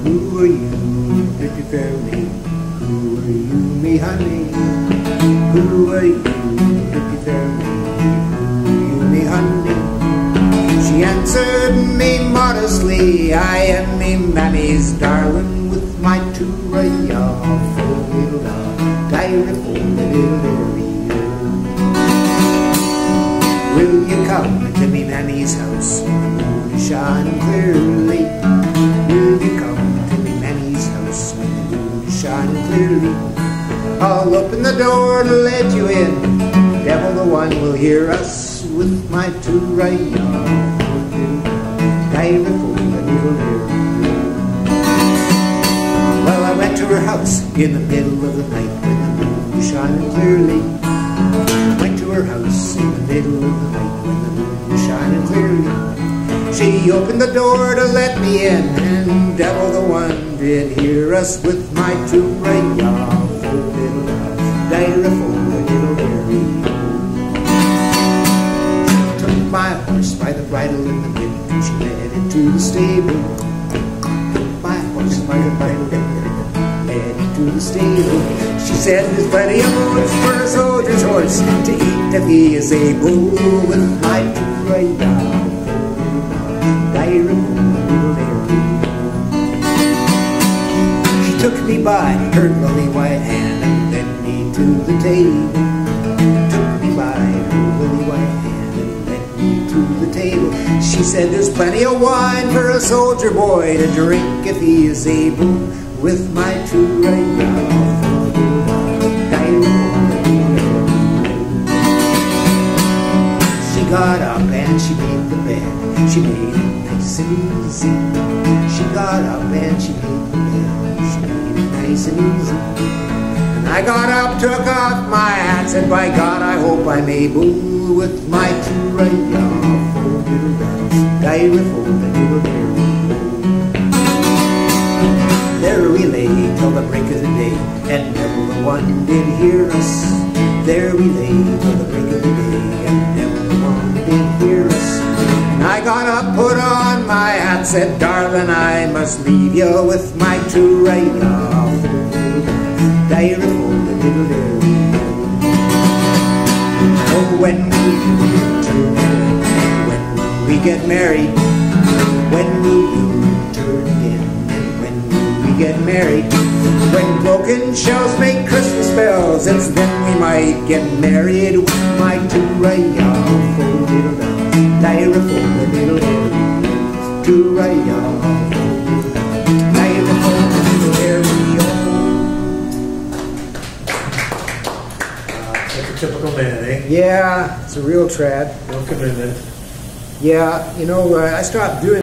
Who are you, pretty fair maid? Who are you, me honey? Who are you, pretty fair maid? Who are you, me honey? She answered me modestly, I am me mammy's darling, with my two-ray-ya, fo-diddle-da, diary-fo-diddle-diddle. Will you come to me mammy's house when the moon shine clearly? Will you come to me mammy's house when the moon shine clearly? I'll open the door to let you in. Devil the one will hear us with my two-ray-ya, diary-fo-diddle-diddle. Well, I went to her house in the middle of the night when the moon was shining clearly. Went to her house in the middle of the night when the moon was shining clearly. She opened the door to let me in, and devil the one did hear us with my two-ray-ya, fo-diddle-da, diary-fo-diddle-diddle. She took my horse by the bridle in the middle, and she led it to the stable. Took my horse by the bridle in the middle, led it to the stable. She said there's plenty of oats for a soldier's horse to eat if he is able, with my two-ray-ya, diary-fo-diddle-diddle. She took me by her lily white hand and led me to the table. Took me by her lily white hand and led me to the table. She said there's plenty of wine for a soldier boy to drink if he is able, with my two-ray-ya. She got up and she made the bed. She made it nice and easy. She got up and she made the bed. She made it nice and easy. And I got up, took off my hat, said, by God, I hope I'm able, with my two-ray-ya, fo-diddle-da, diary-fo-diddle-diddle. There we lay till the break of the day, and devil the one did hear us. There we lay till the break of the day, and devil the one did hear us. And I got up, put on my hat, said, darling, I must leave you with my two-ray-ya, diary-fo-diddle-diddle. Oh, when will you turn again? And when will we get married? When will you turn again? And when will we get married? When broken shells make Christmas bells, it's then we might get married, with my two-ray-ya, fo-diddle-da, diary-fo-diddle-diddle. Two-ray-ya, fo-diddle-da, diary-fo-diddle-diddle. Like a typical man, eh? Yeah, it's a real trad. No commitment. Yeah, you know, I stopped doing